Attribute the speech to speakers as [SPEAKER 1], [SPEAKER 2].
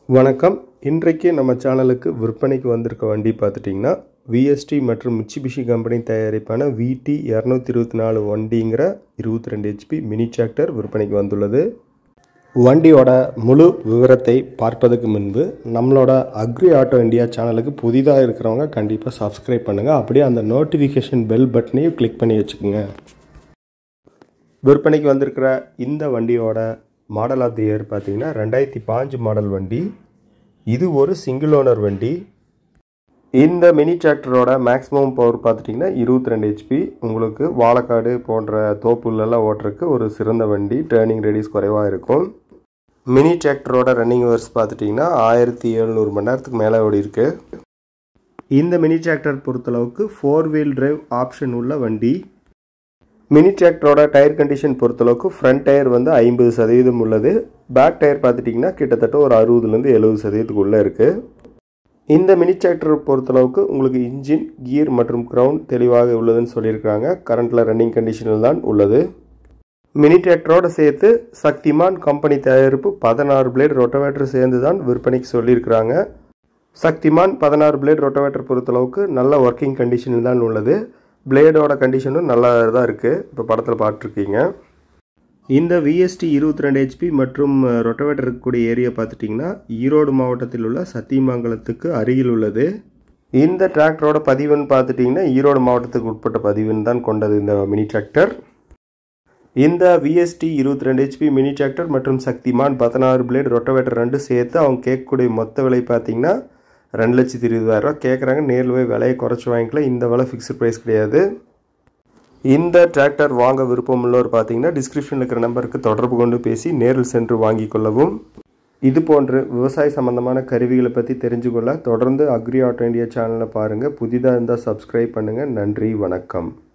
[SPEAKER 1] வணக்கம். இன்றைக்கு நம்ம சேனலுக்கு விற்பனைக்கு வந்திருக்க வண்டி பார்த்துட்டிங்கன்னா விஎஸ்டி மற்றும் மிட்சுபிஷி கம்பெனி தயாரிப்பான VT 224 வண்டிங்கிற 22 HP மினி டிராக்டர் விற்பனைக்கு வந்துள்ளது. வண்டியோட முழு விவரத்தை பார்ப்பதற்கு முன்பு நம்மளோட அக்ரி ஆட்டோ இந்தியா சேனலுக்கு புதிதாக இருக்கிறவங்க கண்டிப்பாக சப்ஸ்கிரைப் பண்ணுங்கள். அப்படியே அந்த நோட்டிஃபிகேஷன் பெல் பட்டனையும் கிளிக் பண்ணி வச்சுக்கோங்க. விற்பனைக்கு வந்திருக்கிற இந்த வண்டியோட மாடல் ஆஃப் தி இயர் பார்த்தீங்கன்னா 2005 மாடல் வண்டி. இது ஒரு சிங்கிள் ஓனர் வண்டி. இந்த மினி டிராக்டரோட மேக்ஸிமம் பவர் பார்த்துட்டிங்கன்னா 22 HP. உங்களுக்கு வாழைக்காடு போன்ற தோப்புலெல்லாம் ஓட்டுறதுக்கு ஒரு சிறந்த வண்டி. டேர்னிங் ரேடியஸ் குறைவாக இருக்கும். மினி டிராக்டரோட ரன்னிங் ஹவர்ஸ் பார்த்துட்டிங்கன்னா 1700 மணி நேரத்துக்கு மேலே ஓடி இருக்கு. இந்த மினி டிராக்டர் பொறுத்தளவுக்கு 4 வீல் டிரைவ் ஆப்ஷன் உள்ள வண்டி. மினி டிராக்டரோட டயர் கண்டிஷன் பொறுத்தளவுக்கு ஃப்ரண்ட் டயர் வந்து 50% உள்ளது. பேக் டயர் பார்த்துட்டிங்கன்னா கிட்டத்தட்ட ஒரு 60லேருந்து 70% உள்ளே இருக்குது. இந்த மினி டிராக்டர் பொறுத்தளவுக்கு உங்களுக்கு இன்ஜின், கியர் மற்றும் கிரவுண்ட் தெளிவாக உள்ளதுன்னு சொல்லியிருக்காங்க. கரண்ட்டில் ரன்னிங் கண்டிஷனில் தான் உள்ளது. மினி டிராக்டரோடு சேர்த்து சக்திமான் கம்பெனி தயாரிப்பு 16 பிளேட் ரொட்டவேட்டர் சேர்ந்து தான் விற்பனைக்கு சொல்லியிருக்கிறாங்க. சக்திமான் 16 பிளேட் ரொட்டவேட்டர் பொறுத்தளவுக்கு நல்ல ஒர்க்கிங் கண்டிஷனில் தான் உள்ளது. பிளேடோட கண்டிஷனும் நல்லா தான் இருக்குது. இப்போ படத்தில் பார்த்துருக்கீங்க. இந்த VST 22 HP மற்றும் ரொட்டவேட்டர் இருக்கக்கூடிய ஏரியா பார்த்துட்டிங்கன்னா ஈரோடு மாவட்டத்தில் உள்ள சத்தியமங்கலத்துக்கு அருகில் உள்ளது. இந்த டிராக்டரோட பதிவுன்னு பார்த்துட்டிங்கன்னா ஈரோடு மாவட்டத்துக்கு உட்பட்ட பதிவுன்னு தான் கொண்டது இந்த மினி டிராக்டர். இந்த VST 22 HP மினி டிராக்டர் மற்றும் சக்திமான் 16 பிளேட் ரொட்டவேட்டர் ரெண்டு சேர்த்து அவங்க கேட்கக்கூடிய மொத்த விலை பார்த்தீங்கன்னா 2,20,000 கேட்குறாங்க. நேரில் போய் விலையை குறைச்சி வாங்கிக்கலாம். இந்த விலை ஃபிக்ஸ்டு ப்ரைஸ் கிடையாது. இந்த டிராக்டர் வாங்க விருப்பம் உள்ளவர் பார்த்தீங்கன்னா டிஸ்கிரிப்ஷனில் இருக்கிற நம்பருக்கு தொடர்பு கொண்டு பேசி நேரில் சென்று வாங்கி கொள்ளவும். இது போன்று விவசாய சம்பந்தமான கருவிகளை பற்றி தெரிஞ்சுக்கொள்ள தொடர்ந்து அக்ரி ஆட்டோ இந்தியா சேனலை பாருங்கள். புதிதாக இருந்தால் சப்ஸ்கிரைப் பண்ணுங்கள். நன்றி, வணக்கம்.